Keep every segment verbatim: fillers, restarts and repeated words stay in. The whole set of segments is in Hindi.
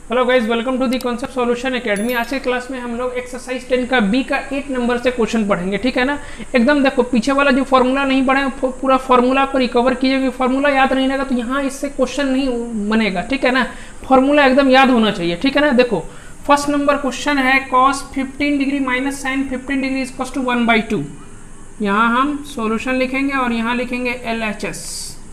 Hello guys, welcome to the concept solution academy. आज के क्लास में हम लोग एक्सरसाइज टेन का बी का एट नंबर से क्वेश्चन पढ़ेंगे, ठीक है ना। एकदम देखो, पीछे वाला जो फॉर्मूला नहीं पढ़े पूरा फॉर्मूला को रिकवर कीजिए। फॉर्मूला याद नहीं रहेगा तो यहाँ इससे क्वेश्चन नहीं बनेगा, ठीक है ना। फॉर्मूला एकदम याद होना चाहिए, ठीक है ना। देखो फर्स्ट नंबर क्वेश्चन है cos fifteen degree minus sine fifteen degree equal to one by two. यहाँ हम सॉल्यूशन लिखेंगे और यहाँ लिखेंगे एल एच एस।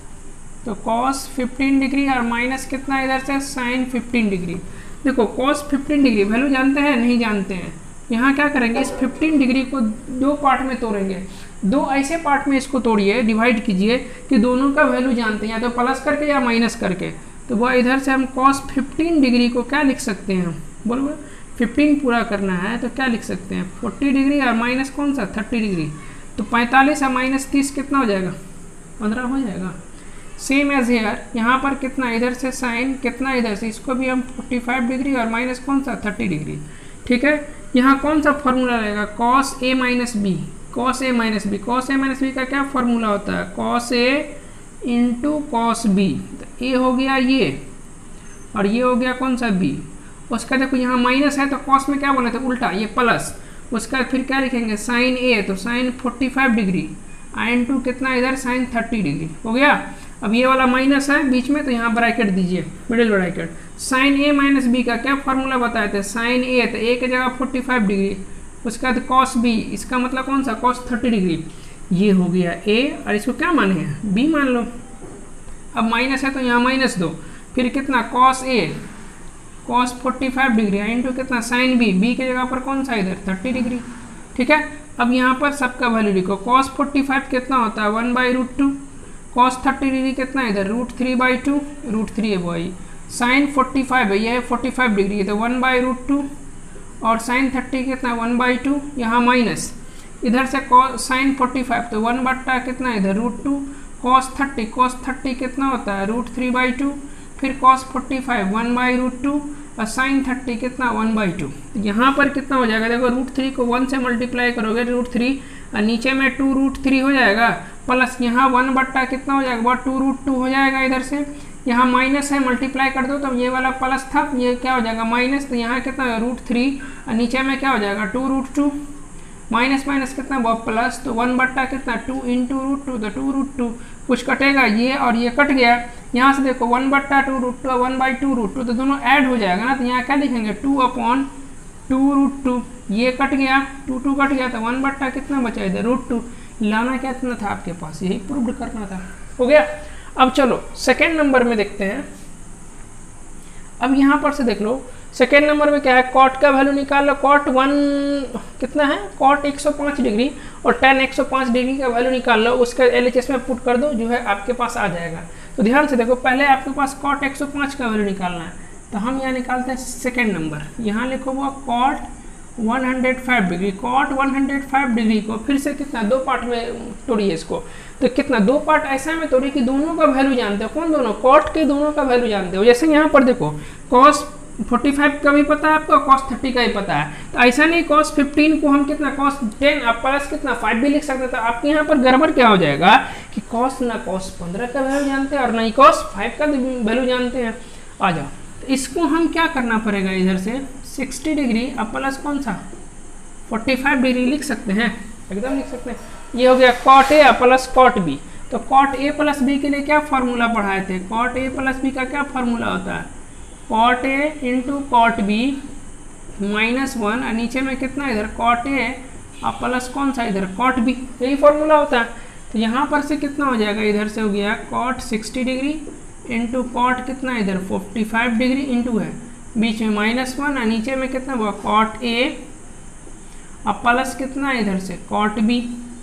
तो cos फिफ्टीन डिग्री और माइनस कितना इधर से sin फिफ्टीन डिग्री। देखो cos फिफ्टीन डिग्री वैल्यू जानते हैं नहीं जानते हैं। यहाँ क्या करेंगे, इस फिफ्टीन डिग्री को दो पार्ट में तोड़ेंगे। दो ऐसे पार्ट में इसको तोड़िए, डिवाइड कीजिए कि दोनों का वैल्यू जानते हैं, या तो प्लस करके या माइनस करके। तो वह इधर से हम cos फिफ्टीन डिग्री को क्या लिख सकते हैं, बोलो फिफ्टीन पूरा करना है तो क्या लिख सकते हैं, फोर्टी डिग्री और माइनस कौन सा थर्टी डिग्री। तो पैंतालीस और माइनस तीस कितना हो जाएगा, पंद्रह हो जाएगा। सेम एज हेयर, यहाँ पर कितना इधर से साइन कितना इधर से, इसको भी हम फोर्टी फाइव डिग्री और माइनस कौन सा थर्टी डिग्री, ठीक है। यहाँ कौन सा फॉर्मूला रहेगा, cos A minus B. Cos A minus B, cos A minus B का क्या फॉर्मूला होता है, cos A into cos B. तो ए हो गया ये और ये हो गया कौन सा बी। उसका देखो यहाँ माइनस है तो कॉस में क्या बोले थे उल्टा, ये प्लस। उसका फिर क्या लिखेंगे साइन ए, तो sine forty five degree I two कितना इधर साइन थर्टी डिग्री हो गया। अब ये वाला माइनस है बीच में तो यहाँ ब्रैकेट दीजिए, middle bracket. Sine A minus B का क्या फॉर्मूला बताए थे, साइन ए तो ए की जगह फोर्टी फाइव डिग्री, उसका बाद कॉस बी, इसका मतलब कौन सा कॉस थर्टी डिग्री। ये हो गया ए और इसको क्या माने हैं बी मान लो। अब माइनस है तो यहाँ माइनस दो, फिर कितना cos A cos forty five degree into कितना साइन बी, बी की जगह पर कौन सा इधर थर्टी डिग्री, ठीक है। अब यहाँ पर सबका वैल्यू लिखो, कॉस फोर्टी फाइव कितना होता है one by root two, cos thirty degree कितना इधर root three by two, root three है वही। साइन फोर्टी फाइव है, यह है फोर्टी फाइव डिग्री है तो वन बाई रूट टू, और साइन थर्टी कितना वन बाई टू, यहाँ माइनस इधर से कॉस साइन फोर्टी फाइव तो वन बट्टा कितना इधर root two, cos thirty cos thirty कितना होता है रूट थ्री बाई टू, फिर cos forty five one by root two और साइन थर्टी कितना वन बाई टू। यहाँ पर कितना हो जाएगा, देखो रूट थ्री को वन से मल्टीप्लाई करोगे रूट थ्री और नीचे में टू रूट थ्री हो जाएगा, प्लस यहाँ वन बट्टा कितना हो जाएगा, टू रूट टू हो जाएगा। इधर से यहाँ माइनस है मल्टीप्लाई कर दो तो ये वाला प्लस था, ये क्या हो जाएगा माइनस, तो यहाँ कितना रूट थ्री और नीचे में क्या हो जाएगा two root two, minus minus कितना वो प्लस, तो वन बट्टा कितना टू इंटू रूट टू, तो टू रूट टू कुछ कटेगा ये और ये कट गया। यहाँ से देखो वन बट्टा two root two one by two root two तो दोनों ऐड हो जाएगा ना, तो यहाँ क्या लिखेंगे two upon two root two, ये कट गया टू टू कट गया तो वन बट्टा कितना बचा इधर रूट टू। लाना क्या इतना था आपके पास, यही प्रूव करना था, हो गया। अब चलो सेकेंड नंबर में देखते हैं। अब यहाँ पर से देख लो सेकेंड नंबर में क्या है, कॉट का वैल्यू निकाल लो। कॉट वन कितना है, कॉट एक सौ पाँच डिग्री और टेन एक सौ पाँच डिग्री का वैल्यू निकाल लो, उसका एलएचएस में पुट कर दो, जो है आपके पास आ जाएगा। तो ध्यान से देखो, पहले आपके पास कॉट एक सौ पाँच का वैल्यू निकालना है, तो हम यहाँ निकालते हैं सेकेंड नंबर। यहाँ लिखो हुआ cot one hundred five degree, cot one hundred five degree को फिर से कितना दो पार्ट में तोड़िए इसको। तो कितना दो पार्ट ऐसा में तोड़िए कि दोनों का वैल्यू जानते हो, कौन दोनों, कॉट के दोनों का वैल्यू जानते हो। जैसे यहाँ पर देखो कॉस फोर्टी फाइव का भी पता है आपको, कॉस थर्टी का भी पता है, तो ऐसा नहीं कॉस फिफ्टीन को हम कितना कॉस टेन आप प्लस कितना फाइव भी लिख सकते थे। आपके यहाँ पर गड़बड़ क्या हो जाएगा कि कॉस ना कॉस पंद्रह का वैल्यू जानते हैं और ना ही कॉस फाइव का वैल्यू जानते हैं। आ जाओ, तो इसको हम क्या करना पड़ेगा, इधर से सिक्सटी डिग्री अब प्लस कौन सा फोर्टी फाइव डिग्री लिख सकते हैं, एकदम लिख सकते हैं। ये हो गया cot A plus cot B. तो कॉट ए प्लस बी के लिए क्या फॉर्मूला पढ़ाए थे, कॉट ए प्लस बी का क्या फॉर्मूला होता है, cot A into cot B minus one और नीचे में कितना इधर कॉट ए और प्लस कौन सा इधर कॉट बी, यही फॉर्मूला होता है। तो यहाँ पर से कितना हो जाएगा, इधर से हो गया cot sixty degree into cot कितना इधर फोर्टी फाइव डिग्री इंटू है बीच में माइनस वन और नीचे में कितना हुआ कॉट ए और प्लस कितना इधर से कॉट बी।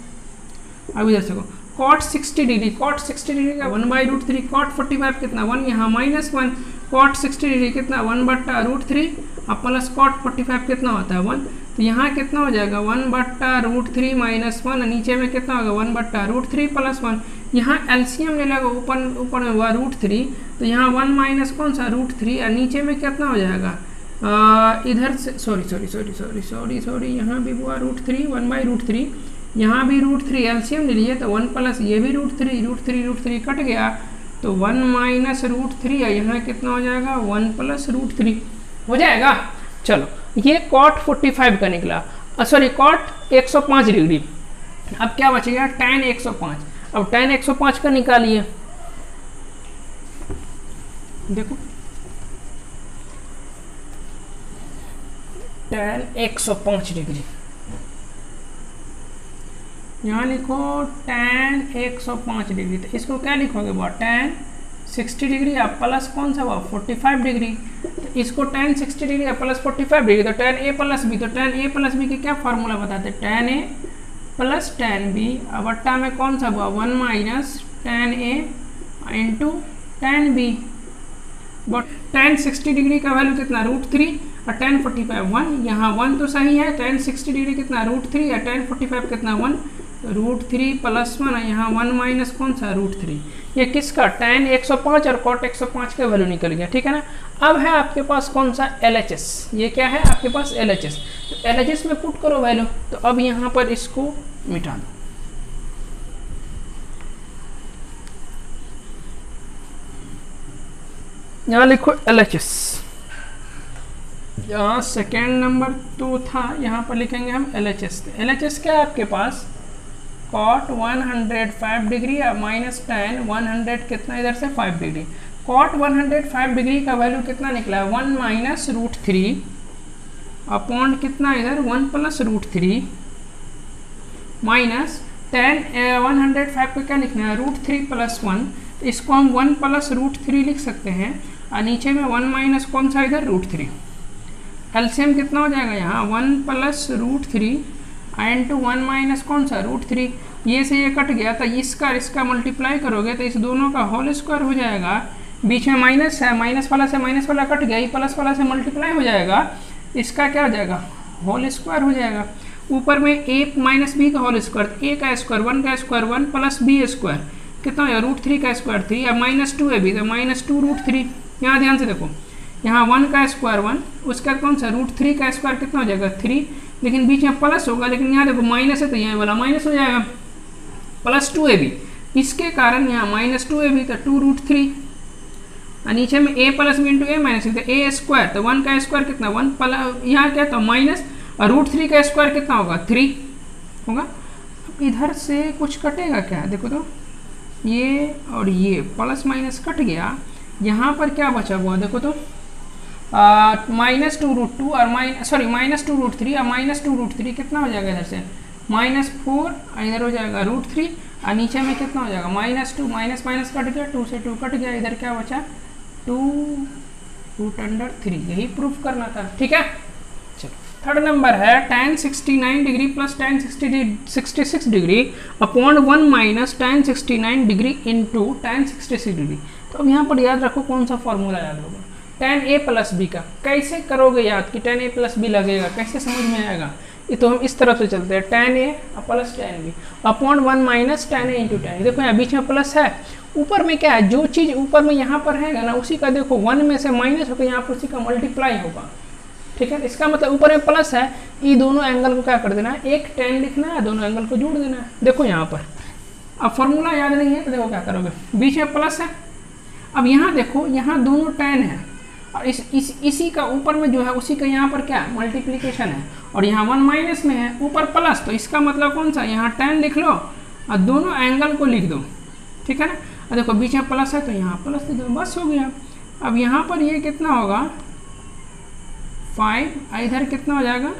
अब इधर से cot sixty degree, cot sixty degree का one by root three, cot forty five कितना वन, यहाँ minus one, cot sixty degree कितना वन बट्टा रूट थ्री और प्लस कॉट फोर्टी फाइव कितना होता है वन, तो यहाँ कितना हो जाएगा वन बट्टा रूट थ्री माइनस वन, नीचे में कितना होगा वन बट्टा रूट थ्री प्लस वन। यहाँ एलसीएम ले लेगा, ऊपर ऊपर में हुआ रूट थ्री, तो यहाँ वन माइनस कौन सा रूट थ्री और नीचे में कितना हो जाएगा आ, इधर से sorry sorry sorry sorry sorry sorry यहाँ भी हुआ root three one by root three, यहाँ भी रूट थ्री एलसीएम ले लिए तो वन प्लस ये भी root three root three root three कट गया तो वन माइनस रूट थ्री है, यहाँ कितना हो जाएगा वन प्लस रूट थ्री। हो जाएगा। चलो ये कॉट पैंतालीस का निकला, सॉरी कॉट एक सौ पाँच डिग्री। अब क्या बचेगा, tan एक सौ पाँच। अब tan एक सौ पाँच का निकालिए, देखो tan एक सौ पाँच डिग्री, यहाँ लिखो tan एक सौ पाँच डिग्री, तो इसको क्या लिखोगे बा tan साठ डिग्री या प्लस कौन सा हुआ पैंतालीस डिग्री, तो इसको tan साठ डिग्री या प्लस पैंतालीस डिग्री, तो tan a प्लस बी, तो tan a प्लस बी के क्या फार्मूला बताते हैं, tan a plus tan b, अब अट्टा में कौन सा हुआ one minus tan a into tan b, but tan साठ डिग्री का वैल्यू कितना रूट थ्री और tan पैंतालीस वन, यहाँ वन तो सही है, tan साठ डिग्री कितना रूट थ्री या tan पैंतालीस कितना one root three plus one, यहाँ वन माइनस कौन सा रूट थ्री, ये किसका tan एक सौ पाँच और cot एक सौ पाँच का वैल्यू निकल गया, ठीक है ना। अब है आपके पास कौन सा L H S, ये क्या है आपके पास L H S, तो L H S में पुट करो वैल्यू, तो अब यहाँ पर इसको मिटा दो, यहाँ लिखो L H S, यहाँ सेकेंड नंबर तो था, यहाँ पर लिखेंगे हम L H S। L H S क्या है आपके पास cot एक सौ पाँच डिग्री या माइनस tan सौ कितना इधर से पाँच डिग्री, cot एक सौ पाँच डिग्री का वैल्यू कितना निकला है one minus root three upon कितना इधर one plus root three minus tan एक सौ पाँच को क्या लिखना है रूट थ्री प्लस वन, तो इसको हम वन प्लस रूट थ्री लिख सकते हैं और नीचे में वन माइनस कौन सा इधर रूट थ्री, एलसीएम कितना हो जाएगा यहाँ one plus root three into one minus कौन सा रूट थ्री, ये से ये कट गया, तो इसका इसका मल्टीप्लाई करोगे तो इस दोनों का होल स्क्वायर हो जाएगा, बीच में माइनस है, माइनस वाला से माइनस वाला कट गया, प्लस वाला से मल्टीप्लाई हो जाएगा, इसका क्या हो जाएगा होल स्क्वायर हो जाएगा, ऊपर में ए माइनस बी का होल स्क्वायर, ए का स्क्वायर वन का square one plus b square कितना हो जाएगा रूट थ्री का स्क्वायर थ्री, अब माइनस टू है भी तो माइनस टू रूट थ्री, यहाँ ध्यान से देखो यहाँ वन का स्क्वायर वन, उसका कौन सा रूट थ्री का स्क्वायर कितना हो जाएगा थ्री, लेकिन बीच में प्लस होगा, लेकिन यहाँ देखो माइनस है तो यहाँ वाला माइनस हो जाएगा, प्लस टू ए बी, इसके कारण यहाँ माइनस टू ए बी तो टू रूट थ्री, और नीचे में a plus b into a minus b तो ए स्क्वायर, तो वन का स्क्वायर कितना वन प्लस यहाँ क्या तो माइनस, और रूट थ्री का स्क्वायर कितना होगा थ्री होगा। अब इधर से कुछ कटेगा क्या, देखो तो ये और ये प्लस माइनस कट गया, यहाँ पर क्या बचा हुआ देखो तो माइनस टू रूट टू और minus sorry minus two root three और माइनस टू रूट थ्री कितना हो जाएगा इधर से माइनस फोर, इधर हो जाएगा रूट थ्री और नीचे में कितना हो जाएगा minus two, minus minus cut गया, टू से टू कट गया, इधर क्या बचा टू रूट अंडर थ्री, यही प्रूफ करना था, ठीक है। चलो थर्ड नंबर है tan sixty nine degree plus tan sixty six degree upon one minus tan sixty nine degree into tan sixty six degree. तो अब यहाँ पर याद रखो कौन सा फॉर्मूला याद होगा tan a प्लस बी का, कैसे करोगे याद कि tan a प्लस बी लगेगा, कैसे समझ में आएगा, ये तो हम इस तरफ से चलते हैं tan a plus tan b upon one minus tan a into tan, देखो यहाँ बीच में प्लस है, ऊपर में क्या है जो चीज़ ऊपर में यहाँ पर है ना उसी का देखो वन में से माइनस होकर यहाँ पर उसी का मल्टीप्लाई होगा, ठीक है। इसका मतलब ऊपर में प्लस है, ये दोनों एंगल को क्या कर देना है एक tan लिखना है, दोनों एंगल को जोड़ देना है, देखो यहाँ पर। अब फॉर्मूला याद नहीं है तो देखो क्या करोगे, बीच में प्लस है, अब यहाँ देखो यहाँ दोनों tan है और इस, इस इसी का ऊपर में जो है उसी का यहाँ पर क्या मल्टीप्लिकेशन है और यहाँ वन माइनस में है ऊपर प्लस, तो इसका मतलब कौन सा यहाँ tan लिख लो और दोनों एंगल को लिख दो, ठीक है ना। और देखो बीच में प्लस है तो यहाँ प्लस लिख दो, बस हो गया। अब यहाँ पर ये कितना होगा फाइव, इधर कितना हो जाएगा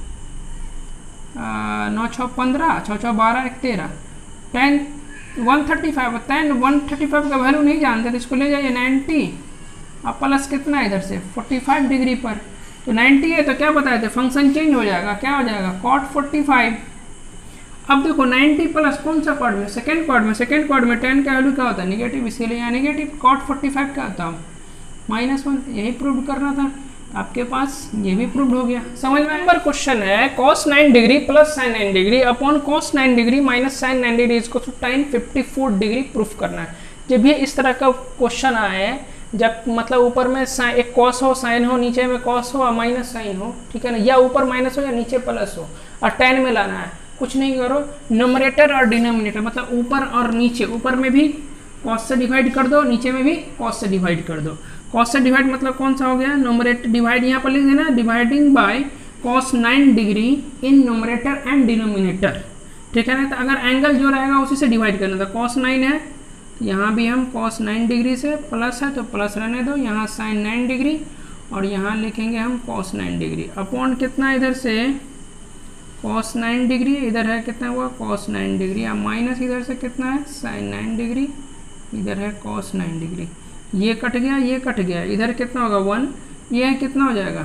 नौ छः पंद्रह, छः छः बारह एक तेरह, tan one thirty five, tan one thirty five का वैल्यू नहीं जानते तो इसको ले जाइए नाइन्टी, अब प्लस कितना है इधर से फोर्टी फाइव डिग्री पर, तो नाइन्टी है तो क्या बताए थे फंक्शन चेंज हो जाएगा, क्या हो जाएगा कॉट फोर्टी फाइव। अब देखो नाइन्टी प्लस कौन सा क्वाड में सेकेंड क्वाड में, सेकेंड क्वाड में टेन का वैल्यू क्या होता है निगेटिव, इसीलिए यहाँ निगेटिव कॉट फोर्टी फाइव क्या होता है माइनस वन, यही प्रूव करना था, आपके पास ये भी प्रूव हो गया। समझ में नंबर क्वेश्चन है cos nine degree plus sin nine degree upon cos nine degree minus sin nine degree इसको tan fifty four degree proof करना है। जब भी इस तरह का क्वेश्चन आए, जब मतलब ऊपर में एक cos हो sin हो, नीचे में cos हो और माइनस sin हो, ठीक है ना, या ऊपर माइनस हो या नीचे प्लस हो और tan में लाना है, कुछ नहीं करो न्यूमरेटर और डिनोमिनेटर मतलब ऊपर और नीचे, ऊपर में भी कॉस से डिवाइड कर दो, नीचे में भी कॉस से डिवाइड कर दो। कॉस से डिवाइड मतलब कौन सा हो गया, नोमरेटर डिवाइड यहाँ पर लिख देना, dividing by cos nine degree in numerator and denominator, ठीक है ना। तो अगर एंगल जो रहेगा उसी से डिवाइड करना था, कॉस नाइन है यहाँ भी हम कॉस नाइन डिग्री से, प्लस है तो प्लस रहने दो, यहाँ साइन नाइन डिग्री और यहाँ लिखेंगे हम कॉस नाइन डिग्री अपॉन कितना इधर से कॉस नाइन डिग्री, इधर है कितना हुआ कॉस नाइन डिग्री, अब माइनस इधर से कितना है साइन नाइन डिग्री, इधर है कॉस नाइन डिग्री, ये कट गया ये कट गया, इधर कितना होगा वन, ये है कितना हो जाएगा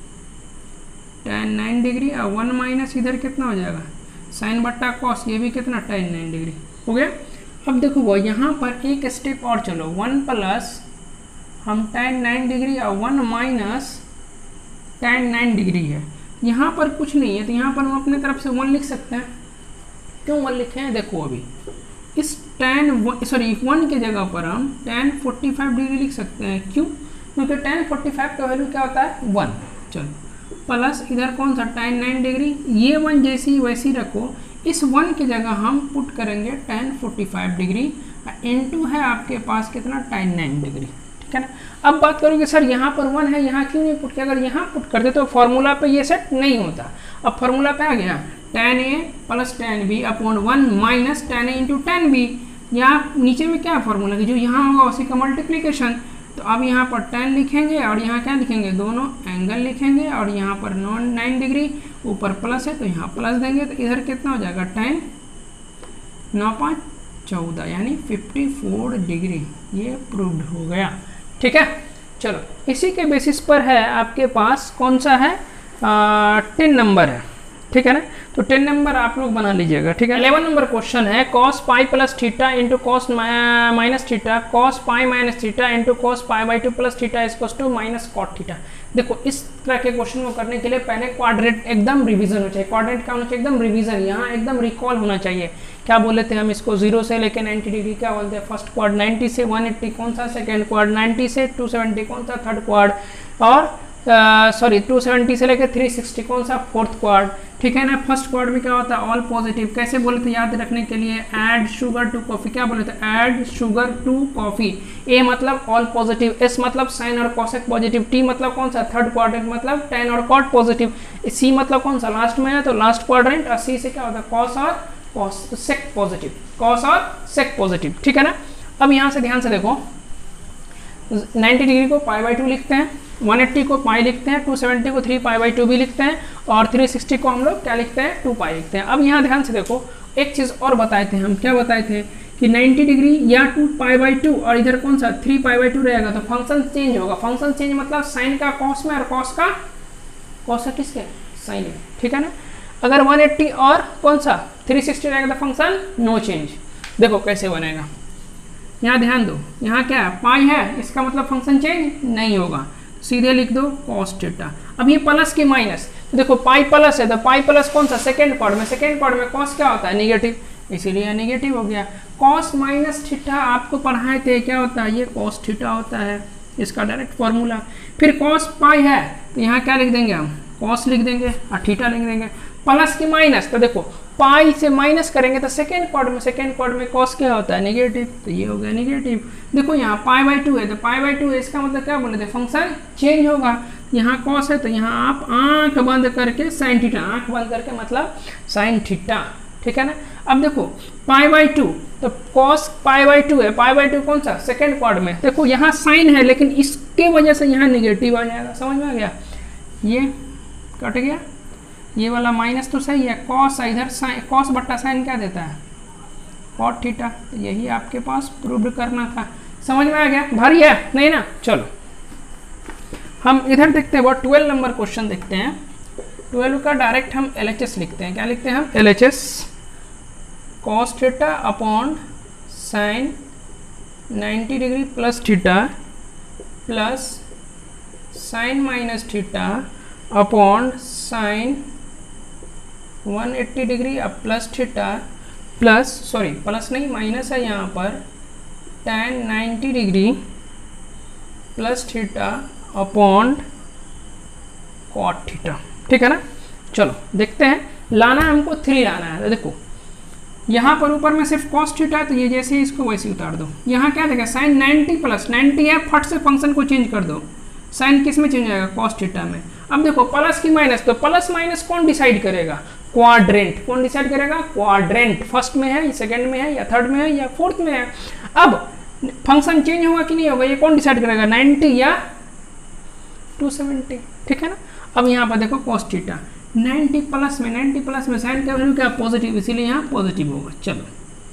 टेन नाइन डिग्री, और वन माइनस इधर कितना हो जाएगा साइन बट्टा कॉस, ये भी कितना टेन नाइन डिग्री हो गया। अब देखो वो यहाँ पर एक स्टेप और चलो, वन प्लस हम टेन नाइन डिग्री और one minus tan nine degree है, यहाँ पर कुछ नहीं है तो यहाँ पर हम अपने तरफ से वन लिख सकते हैं। क्यों वन लिखे हैं, देखो अभी इस टेन सॉरी वन की जगह पर हम टेन फोर्टी फाइव डिग्री लिख सकते हैं। क्यों, क्योंकि टेन फोर्टी फाइव का वैल्यू क्या होता है वन। चलो प्लस इधर कौन सा टेन नाइन डिग्री, ये वन जैसी वैसी रखो, इस वन की जगह हम पुट करेंगे tan forty five degree, into है आपके पास कितना टेन नाइन डिग्री, ठीक है ना। अब बात करोगे सर यहाँ पर वन है यहाँ क्यों नहीं पुट किया, अगर यहाँ पुट करते तो फॉर्मूला पे ये सेट नहीं होता। अब फॉर्मूला पे आ गया tan a plus tan b upon one minus tan a into tan b, यहाँ नीचे में क्या फॉर्मूला की जो यहाँ होगा उसी का मल्टीप्लीकेशन। तो अब यहाँ पर टेन लिखेंगे और यहाँ क्या लिखेंगे दोनों एंगल लिखेंगे, और यहाँ पर नॉन नाइन डिग्री ऊपर प्लस है तो यहाँ प्लस देंगे, तो इधर कितना हो जाएगा टेन नौ पाँच चौदह यानी फिफ्टी फोर डिग्री, ये प्रूव्ड हो गया, ठीक है। चलो इसी के बेसिस पर है आपके पास कौन सा है टेन नंबर है, ठीक है ना। तो टेन नंबर आप लोग बना लीजिएगा, ठीक है। इलेवन नंबर क्वेश्चन है cos pi plus theta into cos minus theta cos pi minus theta into cos pi by two plus theta equals to minus cot theta. देखो इस तरह के क्वेश्चन को करने के लिए पहले क्वाड्रेंट एकदम रिवीजन होना चाहिए, क्वाड्रेंट क्या होना चाहिए एकदम रिवीजन, यहाँ एकदम रिकॉल होना चाहिए। क्या बोले थे हम इसको, जीरो से लेके नाइन्टी डिग्री क्या बोलते हैं फर्स्ट क्वाड, नाइन्टी से वन एट्टी कौन सा सेकेंड क्वाड, नाइन्टी से टू सेवेंटी कौन सा थर्ड क्वाड, और सॉरी टू सेवेंटी से लेकर थ्री सिक्सटी कौन सा फोर्थ क्वाड, ठीक है ना। फर्स्ट क्वाड में क्या होता है ऑल पॉजिटिव, कैसे बोले थे याद रखने के लिए, ऐड शुगर टू कॉफी, क्या बोले थे add sugar to coffee. A मतलब ऑल पॉजिटिव, एस मतलब साइन और कॉसेक पॉजिटिव, टी मतलब कौन सा थर्ड क्वाड्रेंट मतलब टेन और कॉट पॉजिटिव, सी मतलब कौन सा लास्ट में है तो लास्ट क्वाड्रेंट, और सी से क्या होता है कॉस और कॉस सेक पॉजिटिव, कॉस और सेक पॉजिटिव, ठीक है ना। अब यहाँ से ध्यान से देखो नाइन्टी डिग्री को पाई बाई टू लिखते हैं, वन एट्टी को पाई लिखते हैं, टू सेवेंटी को थ्री पाई बाई टू भी लिखते हैं, और थ्री सिक्सटी को हम लोग क्या लिखते हैं टू पाई लिखते हैं। अब यहाँ ध्यान से देखो एक चीज़ और बताए थे हम, क्या बताए थे कि नाइन्टी डिग्री या टू पाई बाई टू और इधर कौन सा थ्री पाई बाई टू रहेगा तो फंक्शन चेंज होगा। फंक्शन चेंज मतलब साइन का कॉस में और कॉस का कॉस किसके साइन में, ठीक है ना। अगर वन एट्टी और कौन सा थ्री सिक्सटी रहेगा तो फंक्शन नो चेंज। देखो कैसे बनेगा, यहाँ ध्यान दो, यहाँ क्या है पाई है, इसका मतलब फंक्शन चेंज नहीं होगा, सीधे लिख दो कॉस थीटा। अब ये प्लस की माइनस, तो देखो पाई प्लस है तो पाई प्लस कौन सा सेकेंड पार्ट में, सेकेंड पार्ट में कॉस क्या होता है नेगेटिव, इसीलिए नेगेटिव हो गया। कॉस माइनस थीटा आपको पढ़ाए थे क्या होता है, ये कॉस थीटा होता है, इसका डायरेक्ट फॉर्मूला। फिर कॉस पाई है तो यहाँ क्या लिख देंगे हम कॉस लिख देंगे और थीटा लिख देंगे। प्लस की माइनस, तो देखो पाई से माइनस करेंगे तो सेकेंड क्वाड में सेकेंड क्वाड में कॉस क्या होता है नेगेटिव, तो ये हो गया नेगेटिव। देखो यहाँ पाई बाई टू है तो पाई बाई टू है, इसका मतलब क्या बोले थे फंक्शन चेंज होगा। यहाँ कॉस है तो यहाँ आप आंख बंद करके साइन थीटा, आंख बंद करके मतलब साइन थीटा, ठीक है ना। अब देखो पाई बाई टू तो कॉस पाई बाई टू है, पाई बाई टू कौन सा सेकेंड क्वाड में, देखो यहाँ साइन है लेकिन इसके वजह से यहाँ निगेटिव आ जाएगा, समझ में आ गया, ये कट गया, ये वाला माइनस तो सही है, कॉस इधर साइन, कॉस बट्टा साइन क्या देता है कॉट थीटा, तो यही आपके पास प्रूव करना था। समझ में आ गया, भारी है नहीं ना। चलो हम इधर देखते हैं, वो ट्वेल्व नंबर क्वेश्चन देखते हैं। ट्वेल्व का डायरेक्ट हम एल एच एस लिखते हैं, क्या लिखते हैं हम L H S cos theta upon sine ninety degree plus theta plus sine minus theta upon sine one eighty degree अब plus theta plus sorry plus नहीं माइनस है यहाँ पर tan ninety degree plus theta upon cot theta, ठीक है ना। चलो देखते हैं, लाना हमको थ्री लाना है। तो देखो यहाँ पर ऊपर में सिर्फ कॉस थीटा है तो ये जैसे ही इसको वैसे उतार दो। यहाँ क्या देगा साइन नाइन्टी प्लस नाइन्टी है, फट से फंक्शन को चेंज कर दो, साइन किस में चेंज हो जाएगा कॉस थीटा में। अब देखो प्लस की माइनस, तो प्लस माइनस कौन डिसाइड करेगा, क्वाड्रेंट। कौन डिसाइड करेगा, क्वाड्रेंट। फर्स्ट में है, सेकंड में है, या थर्ड में है, या फोर्थ में है। अब फंक्शन चेंज होगा कि नहीं होगा, ये कौन डिसाइड करेगा, नाइन्टी या टू सेवेंटी, ठीक है ना। अब यहाँ पर देखो कॉस थीटा नाइन्टी प्लस में, नाइन्टी प्लस में साइन का वैल्यू क्या पॉजिटिव, इसीलिए यहाँ पॉजिटिव होगा। चलो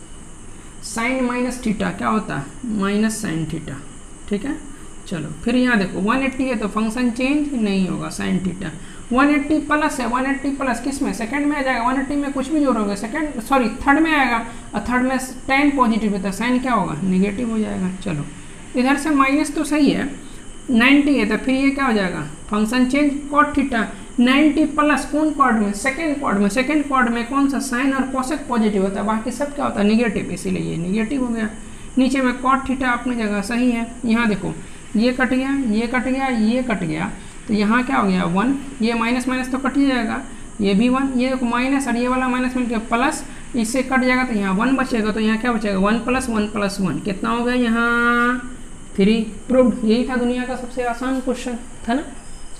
साइन माइनस थीटा क्या होता है, माइनस साइन थीटा, ठीक है। चलो फिर यहाँ देखो वन एट्टी है तो फंक्शन चेंज नहीं होगा sine theta. One eighty plus है, वन एट्टी प्लस किस में, सेकंड में आ जाएगा। वन एट्टी में कुछ भी जोड़ोगे सेकंड सॉरी थर्ड में आएगा, और थर्ड में टेन पॉजिटिव है तो साइन क्या होगा, निगेटिव हो जाएगा। चलो इधर से माइनस तो सही है, नाइन्टी है तो फिर ये क्या हो जाएगा, function change cot theta. Ninety plus कौन क्वाड में, सेकेंड क्वाड में, सेकेंड क्वाड में कौन सा साइन और कोसेक पॉजिटिव होता है, बाकी सब क्या होता है निगेटिव, इसीलिए ये निगेटिव हो गया। नीचे में कॉट थीटा अपनी जगह सही है। यहाँ देखो ये कट गया, ये कट गया, ये कट गया, तो यहाँ क्या हो गया वन, ये माइनस माइनस तो कट ही जाएगा, ये भी वन, ये देखो माइनस और ये वाला माइनस मिलकर प्लस, इससे कट जाएगा तो यहाँ वन बचेगा, तो यहाँ क्या बचेगा one plus one plus one कितना हो गया यहाँ थ्री। प्रूव्ड। यही था दुनिया का सबसे आसान क्वेश्चन था ना।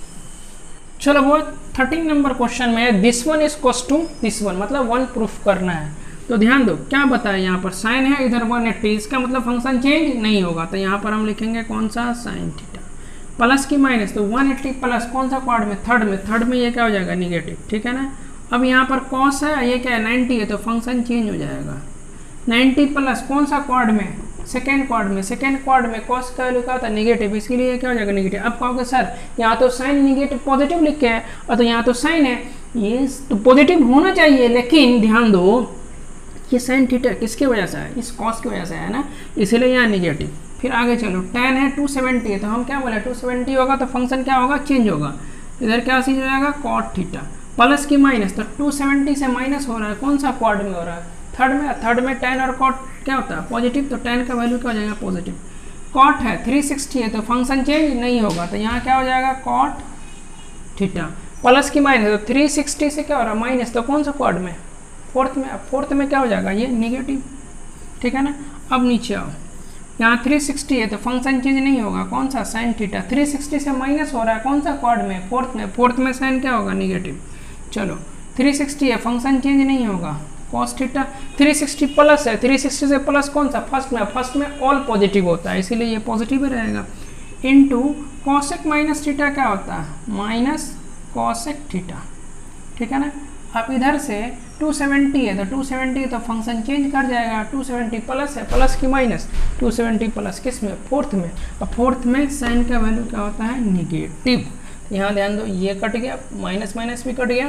चलो वो थर्टीन नंबर क्वेश्चन में दिस वन इज कोस टू दिस वन, मतलब वन प्रूफ करना है। तो ध्यान दो क्या बताया, यहाँ पर साइन है, इधर वन एट्टी, इसका मतलब फंक्शन चेंज नहीं होगा, तो यहाँ पर हम लिखेंगे कौन सा साइन थीटा। प्लस की माइनस, तो वन एट्टी प्लस कौन सा क्वाड में, थर्ड में, थर्ड में ये क्या हो जाएगा निगेटिव, ठीक है ना। अब यहाँ पर कॉस है, ये क्या है नाइन्टी है तो फंक्शन चेंज हो जाएगा। नाइन्टी प्लस कौन सा क्वाड में, सेकेंड क्वाड में, सेकेंड क्वाड में कॉस का वैल्यू क्या होता है निगेटिव, इसके लिए क्या हो जाएगा निगेटिव। अब कहोगे सर यहाँ तो साइन निगेटिव पॉजिटिव लिखे है और तो यहाँ तो साइन है, ये तो पॉजिटिव होना चाहिए, लेकिन ध्यान दो ये साइन थीटा किसकी वजह से है, इस कॉस की वजह से है ना, इसीलिए यहाँ निगेटिव। फिर आगे चलो टेन है टू सेवेंटी है तो हम क्या बोले टू सेवेंटी होगा तो फंक्शन क्या होगा चेंज होगा, इधर क्या चेंज हो जाएगा कॉट थीटा। प्लस की माइनस, तो टू सेवेंटी से माइनस हो रहा है, कौन सा क्वाड में हो रहा है, थर्ड में। थर्ड में टेन और कॉट क्या होता है पॉजिटिव, तो टेन का वैल्यू क्या हो जाएगा पॉजिटिव। कॉट है थ्री सिक्सटी है तो फंक्शन चेंज नहीं होगा, तो यहाँ क्या हो जाएगा कॉट थीटा। प्लस की माइनस, तो थ्री सिक्सटी से क्या हो रहा है माइनस, तो कौन सा क्वाड में, फोर्थ में। फोर्थ में क्या हो जाएगा ये निगेटिव, ठीक है ना। अब नीचे आओ, यहाँ थ्री सिक्सटी है तो फंक्शन चेंज नहीं होगा, कौन सा साइन थीटा। थ्री सिक्सटी से माइनस हो रहा है कौन सा क्वाड में, फोर्थ में। फोर्थ में साइन क्या होगा निगेटिव। चलो थ्री सिक्सटी है फंक्शन चेंज नहीं होगा cos theta. Three sixty plus है, थ्री सिक्सटी से प्लस कौन सा फर्स्ट में, फर्स्ट में ऑल पॉजिटिव होता है इसीलिए ये पॉजिटिव ही रहेगा। इनटू कॉसेक माइनस थीटा क्या होता है माइनस कॉसेक थीटा, ठीक है ना। अब इधर से टू सेवेंटी है तो टू सेवेंटी है तो फंक्शन चेंज कर जाएगा, टू सेवेंटी प्लस है, प्लस की माइनस, टू सेवेंटी प्लस किस में फोर्थ में। अब फोर्थ में साइन का वैल्यू क्या होता है निगेटिव। यहाँ ध्यान दो ये कट गया, माइनस माइनस भी कट गया।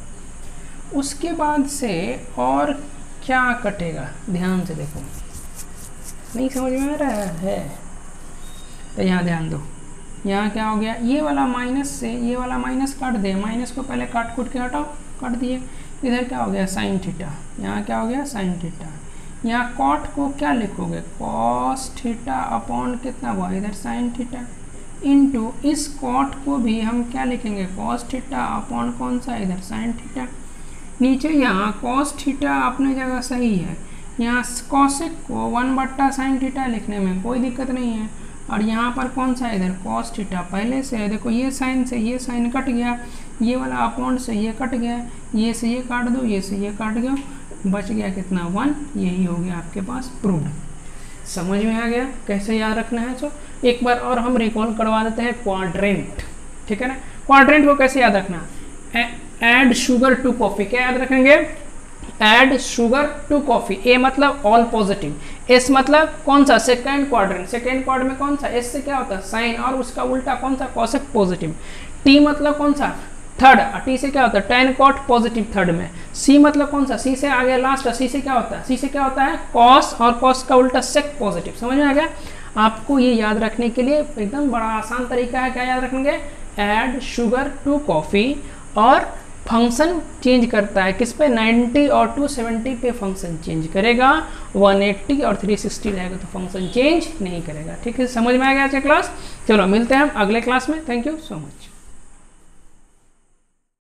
उसके बाद से और क्या कटेगा ध्यान से देखो, नहीं समझ में आ रहा है तो यहाँ ध्यान दो, यहाँ क्या हो गया ये वाला माइनस से ये वाला माइनस काट दे, माइनस को पहले काट कूट के हटाओ, काट दिए। इधर क्या हो गया साइन थीटा, यहाँ क्या हो गया साइन थीटा। यहाँ कॉट को क्या लिखोगे कॉस थीटा अपॉन कितना हुआ इधर साइन थीटा, इनटू इस कॉट को भी हम क्या लिखेंगे कॉस थीटा अपॉन कौन सा इधर साइन थीटा। नीचे यहाँ कॉस थीटा अपनी जगह सही है, यहाँ कॉसेक को वन बट्टा साइन थीटा लिखने में कोई दिक्कत नहीं है। और यहाँ पर कौन सा इधर कॉस थीटा पहले से है, देखो ये साइन से ये साइन कट गया, ये वाला अपॉन से ये कट गया, ये से ये काट दो, ये से ये काट गया, बच गया कितना वन, यही हो गया आपके पास प्रूव्ड। समझ में आ गया कैसे याद रखना है। सो एक बार और हम रिकॉल करवा देते हैं क्वाड्रेंट, ठीक है ना। क्वाड्रेंट को कैसे याद रखना, ऐड शुगर टू कॉफी, क्या याद रखेंगे add sugar to coffee. A मतलब ऑल पॉजिटिव, एस मतलब कौन सा सेकेंड क्वाड्रेंट, सेकेंड क्वाड में कौन सा एस से क्या होता है साइन और उसका उल्टा कौन सा कॉसेक पॉजिटिव। टी मतलब कौन सा थर्ड, टी से क्या होता है टेन कॉट पॉजिटिव थर्ड में। सी मतलब कौन सा, सी से आगे लास्ट, सी से क्या होता है सी से क्या होता है कॉस और कॉस का उल्टा सेक पॉजिटिव। समझ में आ गया। आपको ये याद रखने के लिए एकदम बड़ा आसान तरीका है, क्या याद रखेंगे ऐड शुगर टू कॉफी, और फंक्शन चेंज करता है किस पे नाइन्टी और टू सेवेंटी पे फंक्शन चेंज करेगा, वन एट्टी और थ्री सिक्सटी रहेगा तो फंक्शन चेंज नहीं करेगा। ठीक है समझ में आ गया अच्छा क्लास। चलो मिलते हैं हम अगले क्लास में। Thank you so much.